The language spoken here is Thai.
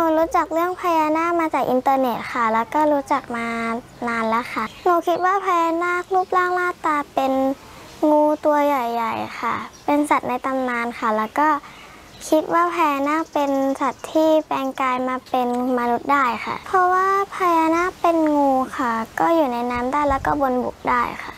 รู้จักเรื่องพญานาคมาจากอินเทอร์เน็ตค่ะแล้วก็รู้จักมานานแล้วค่ะหนูคิดว่าพญานาครูปร่างหน้าตาเป็นงูตัวใหญ่ๆค่ะเป็นสัตว์ในตำนานค่ะแล้วก็คิดว่าพญานาคเป็นสัตว์ที่แปลงกายมาเป็นมนุษย์ได้ค่ะเพราะว่าพญานาคเป็นงูค่ะก็อยู่ในน้ำได้แล้วก็บนบกได้ค่ะ